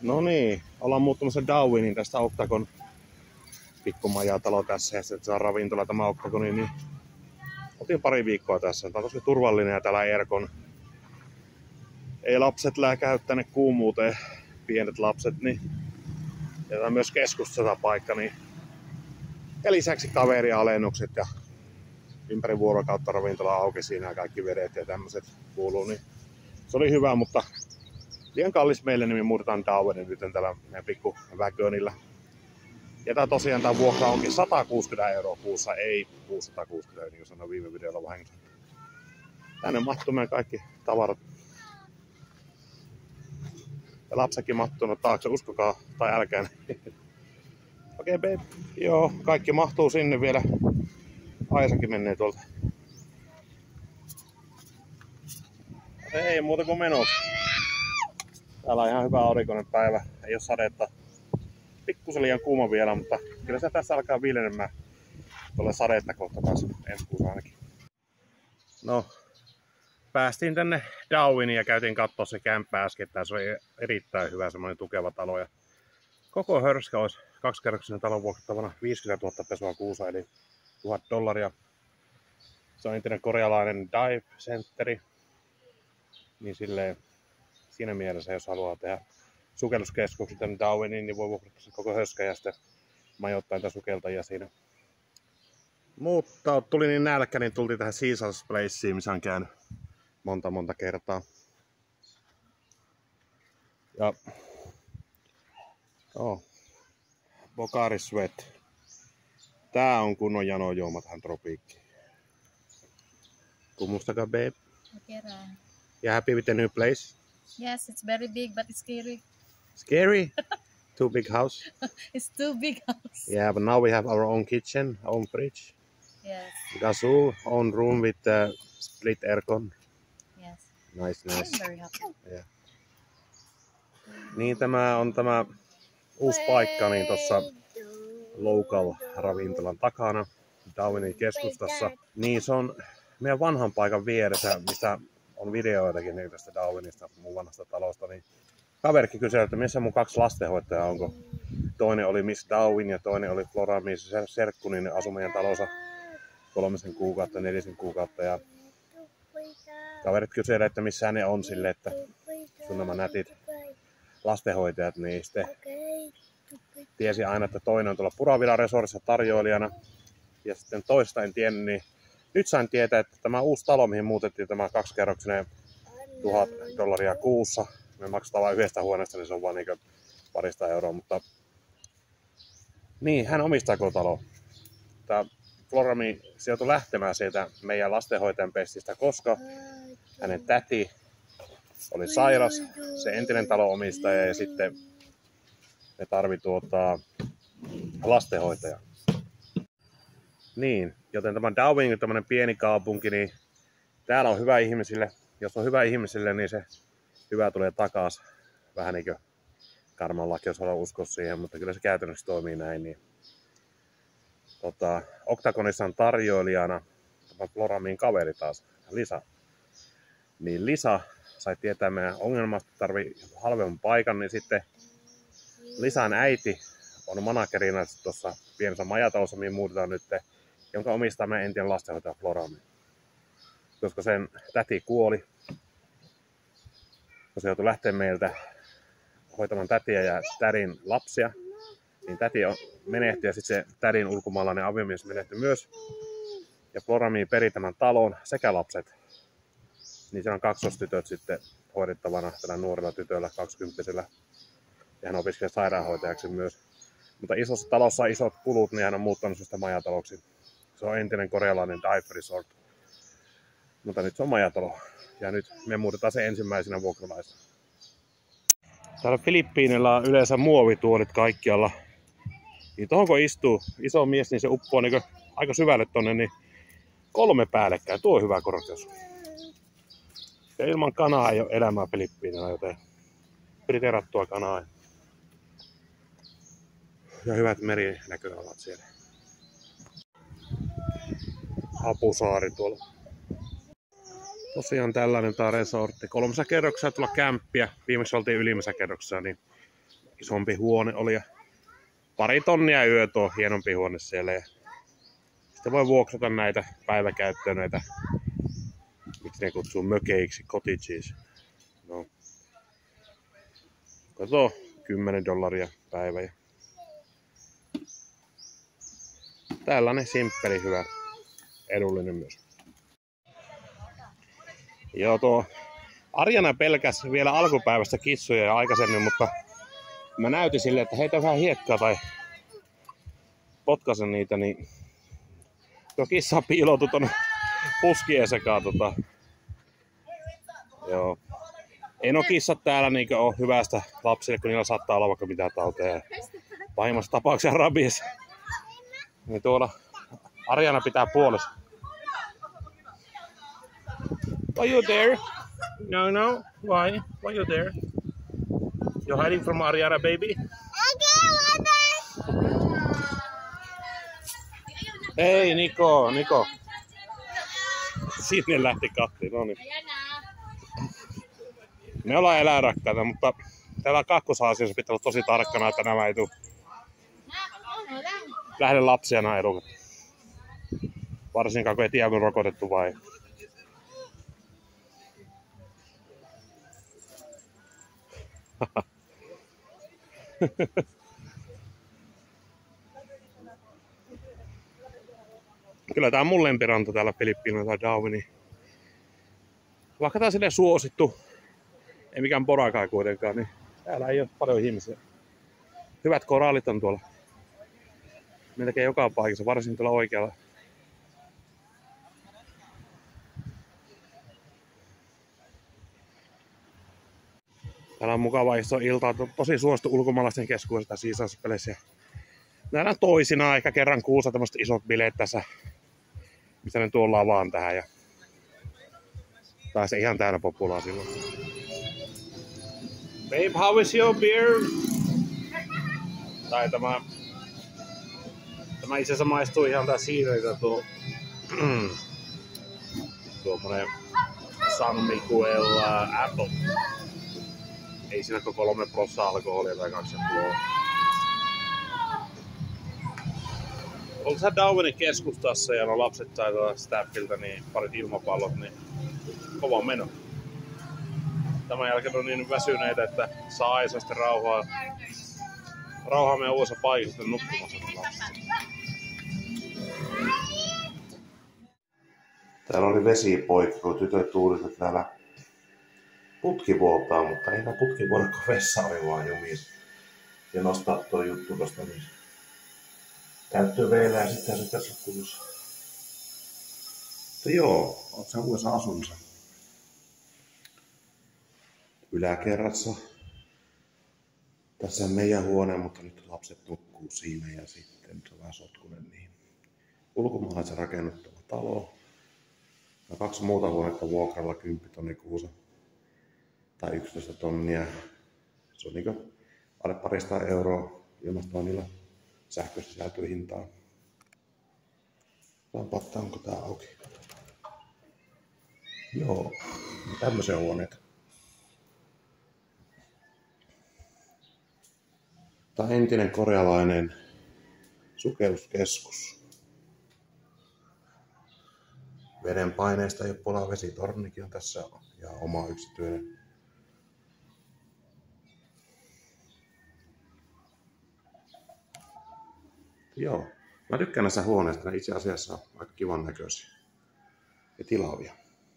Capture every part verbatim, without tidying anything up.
No niin, ollaan muuttamassa Darwinin tästä Octagon pikkumajatalo tässä ja sitten se on ravintola tämä Octagoni, niin oltiin pari viikkoa tässä. Tää on tosi turvallinen ja täällä Aircon. Ei lapset lääkäy tänne kuumuuteen, pienet lapset, niin ja tää on myös keskustassa paikka, niin ja lisäksi kaverialennukset ja ympäri vuorokautta ravintola auki siinä ja kaikki vedet ja tämmöset kuuluu, niin se oli hyvä, mutta liian kallis meille, niin me muutetaan Darwinin nyt tällä meidän pikku Wagonilla. Ja tää tosiaan tää vuokra onkin sata kuusikymmentä euroa kuussa, ei kuusisataakuusikymmentä, niin kuin sanoin viime videolla vahingossa. Tänne mahtuu meidän kaikki tavarat. Ja lapsekin mahtuu taakse, uskokaa tai älkää. Okei, okay, babe. Joo, kaikki mahtuu sinne vielä. Aisakin menee tuolta. Ei muuta kuin menossa. Täällä on ihan hyvä aurinkoinen päivä. Ei oo sadetta. Pikkusen liian kuuma vielä, mutta kyllä se tässä alkaa viilenemään. Tulee sadetta kohta taas ensi kuussa ainakin. No, päästiin tänne Darwiniin ja käytiin katsoa se kämppä äsken. Se oli erittäin hyvä, semmoinen tukeva talo. Ja koko hörskä olisi kaksikerroksinen talon vuokrattavana viisikymmentätuhatta pesua kuussa, eli tuhat dollaria. Se on entinen korealainen dive centeri. Niin silleen, siinä mielessä, jos haluaa tehdä sukelluskeskuksen tänne Darwiniin, niin voi vuokrata se koko höskä ja sitten majoittaa niitä sukeltajia siinä. Mutta tuli niin nälkä, niin tultiin tähän Caesars Placeen, missä on käynyt monta monta kertaa. Ja oh, Pocari Sweat. Tää on kunnon janojuoma tähän tropiikkiin. Kummustakaa, babe? Kerään. You happy with the new place? Yes, it's very big, but it's scary. Scary? Too big house? It's too big house. Yeah, but now we have our own kitchen, own fridge. Yes. Gazoo, own room with uh, split aircon. Yes. Nice, nice. I'm very happy. Yeah. Niin tämä on tämä uusi paikka niin tuossa local ravintolan takana, Darwinin keskustassa. Niin se on meidän vanhan paikan vieressä, mistä on videoitakin niin tästä Darwinista, mun vanhasta talosta. Niin kaverikin kyseli, että missä mun kaksi lastenhoitajaa onko. Toinen oli Miss Darwin ja toinen oli Flora Miss Serkku, niin ne asui meidän talossa kolmisen kuukautta, nelisen kuukautta. Ja kaverit kyselee, että missä ne on sille, että sun nämä nätit lastenhoitajat, niin sitten tiesi aina, että toinen on tuolla Puravilla Resortissa tarjoilijana. Ja sitten toista en tiennyt, niin nyt sain tietää, että tämä uusi talo, mihin muutettiin tämä kaksikerroksinen tuhat dollaria kuussa. Me maksetaan vain yhdestä huoneesta, niin se on vain niin parista euroa, mutta niin, hän omistaa koko talo. Tämä Florami sijoitui lähtemään sieltä meidän lastenhoitajan pestistä, koska hänen täti oli sairas, se entinen talonomistaja, ja sitten me tarvii tuota lastenhoitaja. Niin, joten tämä Darwin on tämmöinen pieni kaupunki, niin täällä on hyvä ihmisille. Jos on hyvä ihmisille, niin se hyvä tulee takaisin. Vähän niin kuin karmanlaki, jos haluaa uskoa siihen, mutta kyllä se käytännössä toimii näin. Niin. Tota, Octagonissa on tarjoilijana tämä Floramin kaveri taas, Lisa. Niin Lisa sai tietää meidän ongelmasta, tarvii halvemman paikan, niin sitten Lisan äiti on managerina tuossa pienessä majatalossa, mihin muutetaan nyt, jonka omistaa meidän entinen lastenhoitaja Florami. Koska sen täti kuoli, kun se joutui lähteä meiltä hoitamaan tätiä ja tädin lapsia, niin täti on menehtyi ja sitten se tädin ulkomaalainen aviomies menehtyi myös. Ja Florami peri tämän talon sekä lapset. Niin siellä on kaksostytöt sitten hoidettavana tällä nuorella tytöllä, kaksikymppisellä. Ja hän opiskelee sairaanhoitajaksi myös. Mutta isossa talossa on isot kulut, niin hän on muuttanut sitä majataloksi. Se on entinen korealainen dive resort. Mutta nyt se on majatalo. Ja nyt me muutetaan se ensimmäisenä vuokralaisena. Täällä Filippiinillä on yleensä muovituolit kaikkialla. Niin tohon kun istuu iso mies, niin se uppoo niin aika syvälle tonne, niin kolme päällekkäin. Tuo on hyvä korkeus. Ja ilman kanaa ei ole elämää Filippiinillä, joten priterattua kanaa. Ja hyvät merinäköalat siellä. Apusaari tuolla. Tosiaan tällainen tää resortti. Kolmessa kerroksessa tulla kämppiä. Viimeksi oltiin ylimmässä kerroksessa, niin isompi huone oli ja pari tonnia yö tuo hienompi huone siellä. Ja sitten voi vuokrata näitä päiväkäyttöön, näitä, miksi ne kutsuu mökeiksi, cottages. No. Kato, kymmenen dollaria päivä. Ja tällainen simppeli, hyvä, edullinen myös. Joo, tuo Arjana pelkäsi vielä alkupäivästä kissoja ja aikaisemmin, mutta mä näytin sille, että heitä vähän hiekkaa tai potkasen niitä, niin tuo kissa piiloutui tuonne puskien sekaan. Tota. Joo. Ei no kissat täällä niinkö ole hyvästä lapsille, kun niillä saattaa olla vaikka mitään tauteja. Pahimmassa tapauksessa rabies. Niin tuolla Arjana pitää puolessa. Why you there? No, no. Why? Why you there? You're hiding from Ariana, baby? Hei, Niko, Niko. Sinne lähti katti, no niin. Me ollaan eläinrakkaita, mutta täällä kakkosaasiassa pitää olla tosi tarkkana, että nämä ei tule lähde lapsia nämä elukat. Varsinkaan kun ei tiedä, kun rokotettu vai. Kyllä tää on mun lempiranta täällä Filippiinillä, tai Darwini. Vaikka tää on silleen suosittu, ei mikään Boracay kuitenkaan, niin täällä ei ole paljon ihmisiä. Hyvät korallit on tuolla. Melkein joka paikassa, varsinkin tuolla oikealla. Täällä on mukava iso ilta, tosi suosittu ulkomaalaisten keskuudessa siisauspeleissä. Nähdään toisinaan ehkä kerran kuussa tämmöiset isot bileet tässä, mistä ne tuollaan vaan tähän. Ja pääsee ihan täynnä populaa silloin. Babe, how is your beer? Tai tämä... Tämä itse asiassa maistuu ihan tää siirreitä tuo... tuommoinen San Miguel uh, Apple. Ei siinä ole kolme prossaa alkoholia tai kaksi puolta. Onko sä Darwinin keskustassa ja no lapset sai tuolla Staffilta niin parit ilmapallot, niin kova meno. Tämän jälkeen on niin väsyneitä, että saa Aisa sitten rauhaa, rauhaa meidän uudessa paikassa nukkumassa lapset. Täällä oli vesipoikki, kun tytöt tuulivat, että täällä putki vuotaa, mutta ei tää putki vuoda, kun vessa oli vaan jumis. Ja nostaa tuo juttu tosta niin täyttyy veillä ja sitten se tässä on kunnossa. Mutta joo, oot sä uudessa asunnossa? Yläkerrassa. Tässä on meidän huone, mutta nyt lapset nukkuu siinä ja sitten se on vähän sotkunen niin. Ulkomaalaisen rakennettava talo. Ja kaksi muuta huonetta vuokralla kymmenen tonni kuussa. Tai yksitoista tonnia. Se on niinku alle parista euroa ilmastoinnilla sähköistä sisältyy hintaa. Lampaatta, onko tää auki? Joo, tämmöisiä huoneita. Tää on entinen korealainen sukelluskeskus. Veden paineesta ei ole pulaa, vesitornikin on tässä ja oma yksityinen. Joo, mä tykkään näistä huoneista, ne itse asiassa on aika kivan näköisiä ja tilavia.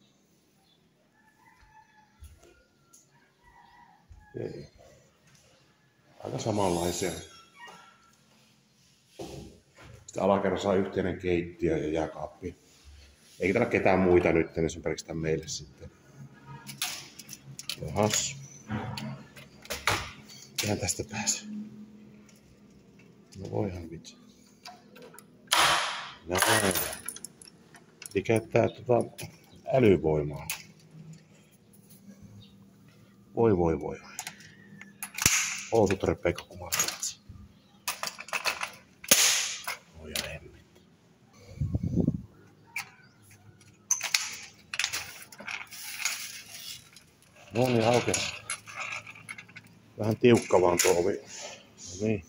Ei. Aika samanlaisia. Sitten alakerrassa on yhteinen keittiö ja jääkaappi. Eikä täällä ketään muita nyt, niin se on pelkästään meille sitten. Johas. Eihän tästä pääse. No voihan vitsi. Näin. Eli käyttää tuota älyvoimaa. Voi voi voi. Housut repeikko kumartavat. Oi ja hemmet. No niin, aukesi. Vähän tiukka vaan tuo ovi. No niin.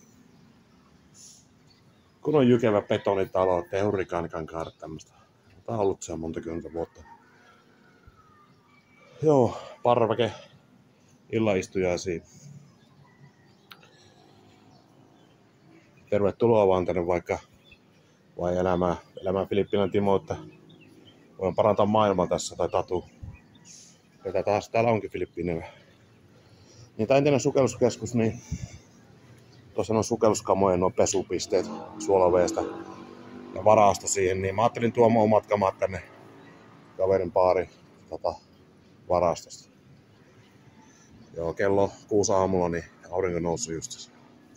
Kun on jykevä betonitalo, ettei hurrikaanikaan kaada tämmöstä. Tää on ollut se monta kymmentä vuotta. Joo, parveke. Illaistujaisiin. Tervetuloa vaan tänne vaikka vai elämää, elämää Filippiinan Timo, että voin parantaa maailmaa tässä tai tatu. Tätä taas täällä onkin Filippiineillä. Niin tää entinen sukelluskeskus, niin tuossa on sukelluskamojen nuo pesupisteet suolaveestä ja varasto siihen, niin mä ajattelin tuomaan omat kamat tänne kaverin baari tota, varastosta. Joo, kello kuusi aamulla, niin aurinko noussut just.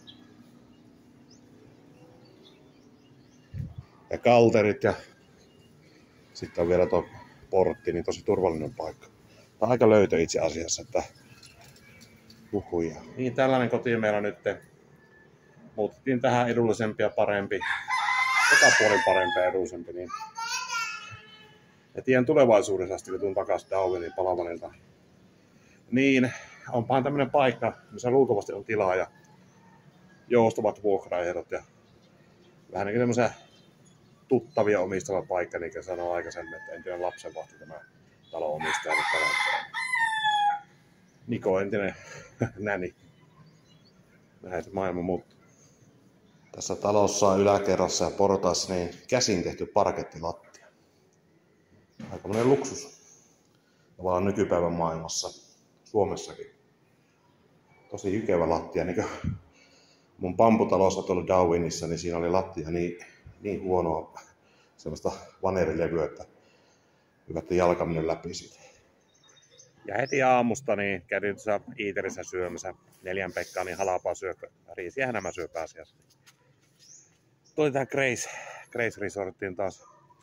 Ja kalterit ja sitten on vielä tuo portti, niin tosi turvallinen paikka. Tää on aika löytö itse asiassa, että huhuja. Niin tällainen koti meillä nyt. Muutettiin tähän edullisempi ja parempi. Joka puolin parempi ja edullisempi. Niin. Ja tiedän tulevaisuudessa asti, kun tuun takaisin Darwinin Palawanilta. Niin, onpahan tämmönen paikka, missä luultavasti on tilaa ja joustuvat vuokraehdot. Ja vähän niin kuin tämmöisiä tuttavia omistava paikka, niin kuin sanoin aikaisemmin, että entinen lapsenvahti tämä talon omistaja nyt tällä hetkellä. Niko, entinen näni. Näin se maailma muuttuu. Tässä talossa on yläkerrassa ja portaassa niin käsin tehty parkettilattia. Aikamoinen luksus. Tavallaan nykypäivän maailmassa. Suomessakin. Tosi jykevä lattia. Niin kuin mun pamputalossa tuolla Darwinissa, niin siinä oli lattia niin, niin huonoa semmoista vanerilevyä, että hyvä, että jalka mennyt läpi siitä. Ja heti aamusta niin kävin tuossa Iiterissä syömässä neljän Pekkaa niin halapaa syöpä. Riisiähän nämä syö pääasiassa. Tuli tähän Grace, Grace Resorttiin taas.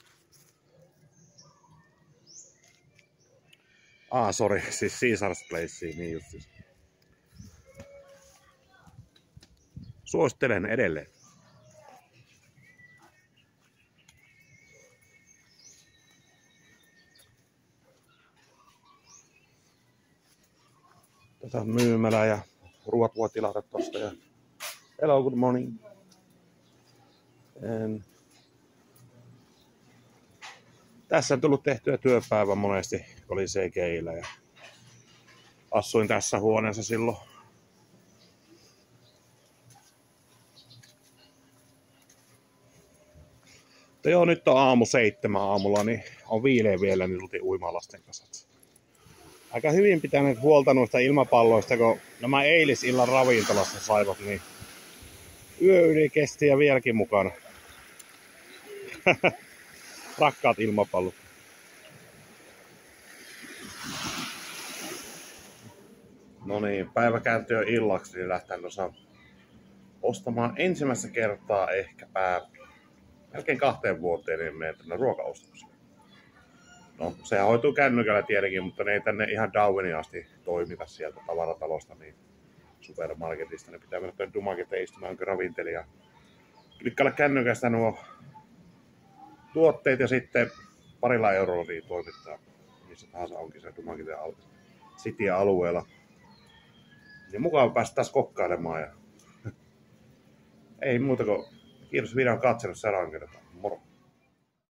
Ah, sorry, siis Caesars Placeen, niin just siis. Suosittelen edelleen. Tätä on myymälä ja ruoat voi tilata tosta. Ja hello, good morning. En... Tässä on tullut tehtyä työpäivä monesti, kun oli C G I:llä ja asuin tässä huoneessa silloin. Mutta joo, nyt on aamu seitsemän aamulla, niin on viileä vielä, niin tultiin uimaan lasten kanssa. Aika hyvin pitäneet huolta noista ilmapalloista, kun nämä eilisillan ravintolassa saivat, niin yö yli kesti ja vieläkin mukana. Rakkaat ilmapallot. No niin, päivä kääntyy illaksi, niin lähtään tuossa ostamaan ensimmäistä kertaa ehkäpä melkein kahteen vuoteen, niin menen tänne ruokaostokseen. No, se hoituu kännykällä tietenkin, mutta ne ei tänne ihan Darwiniin asti toimita sieltä tavaratalosta, niin supermarketista. Ne pitää mennä tuonne Dumaketeen istumaan jonkin ravintelija. Klikkailla kännykästä nuo tuotteet ja sitten parilla eurolla niin toimittaa, missä tahansa onkin se Dumaketeen City-alueella. Ja mukava päästä taas kokkailemaan. Ja ei muuta kuin kiitos videon katselun, seuraavan kertaan. Moro!